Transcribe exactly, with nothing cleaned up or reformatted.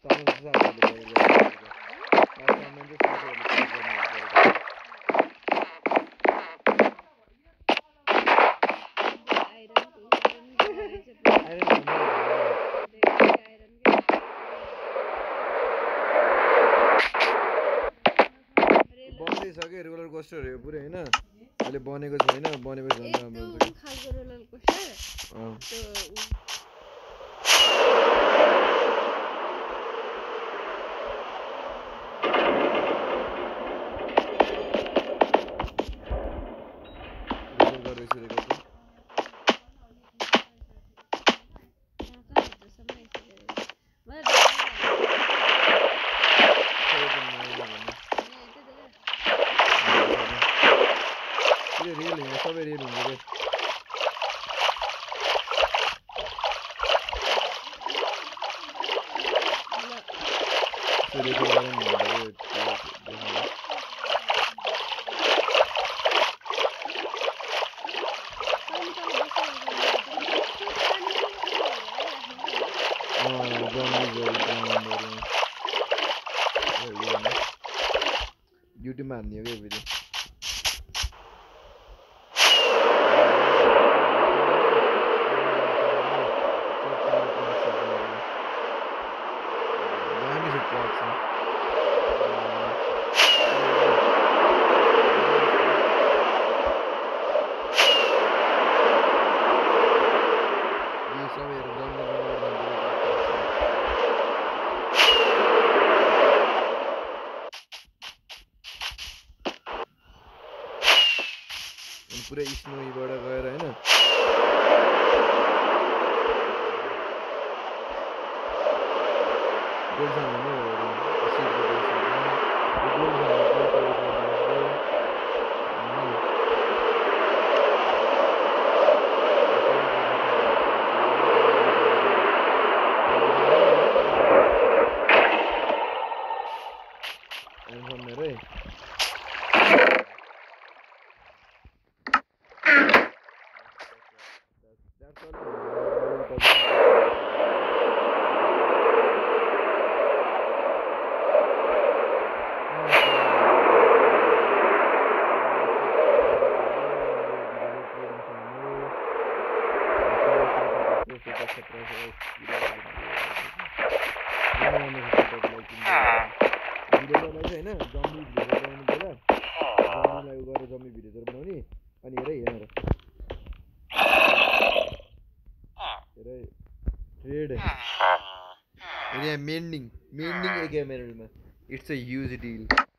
सामान चाहिँ साथीहरूले गरेर गरेको सामान चाहिँ साथीहरूले गरेर बन्दैछ कि रोलर कोस्टरहरू पुरै होइन अहिले बनेको छैन बनेपछि झन् राम्रो हुन्छ खालको रोलर कोस्टर रेल हुन्छ सबै रेल हुन्छ रे युट्युबमा हान्ने हो क्या भिडियो पुरै स्नोबाट गएर होइन होइन जम्मी भिडियो बनाउनु बेला जम्मीलाई उ गरेर जम्मी भिडियोहरू बनाउने अनि हेरै हेर हेरै ट्रेड यहाँ मेन्डिङ मेन्डिङ एक एमएलमा इट्स अ ह्युज डिल